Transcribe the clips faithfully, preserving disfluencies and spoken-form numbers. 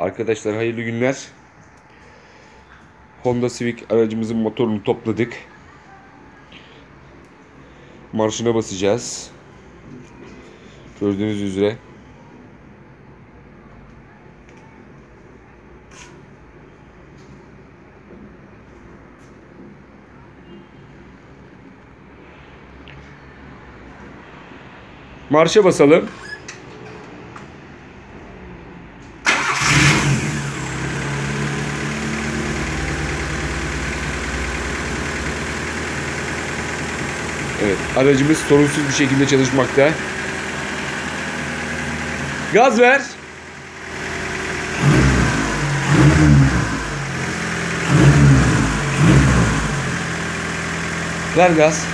Arkadaşlar hayırlı günler. Honda Civic aracımızın motorunu topladık. Marşına basacağız. Gördüğünüz üzere. Marşa basalım. Evet, aracımız sorunsuz bir şekilde çalışmakta. Gaz ver. Ver gaz.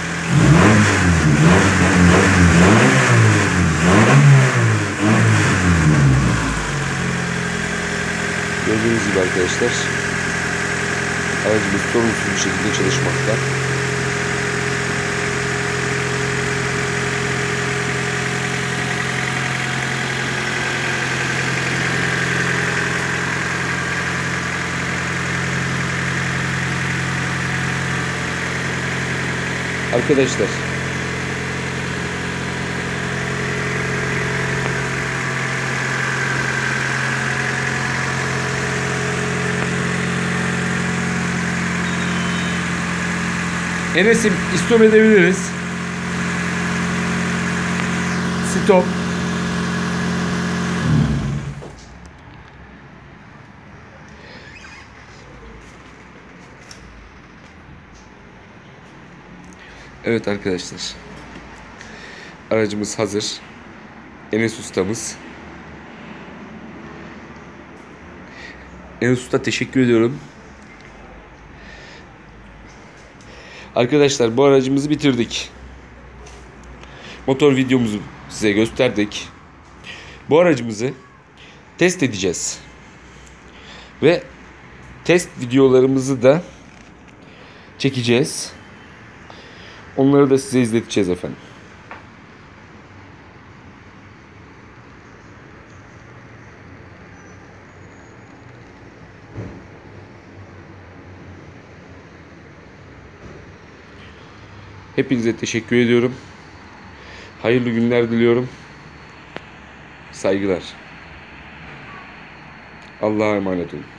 Gördüğünüz gibi arkadaşlar, aracımız sorunsuz bir şekilde çalışmakta. Arkadaşlar, Enes'im istop edebiliriz. Stop. Evet arkadaşlar, aracımız hazır. Enes ustamız. Enes usta, teşekkür ediyorum. Arkadaşlar, bu aracımızı bitirdik. Motor videomuzu size gösterdik. Bu aracımızı test edeceğiz. Ve test videolarımızı da çekeceğiz. Onları da size izleteceğiz efendim. Hepinize teşekkür ediyorum. Hayırlı günler diliyorum. Saygılar. Allah'a emanet olun.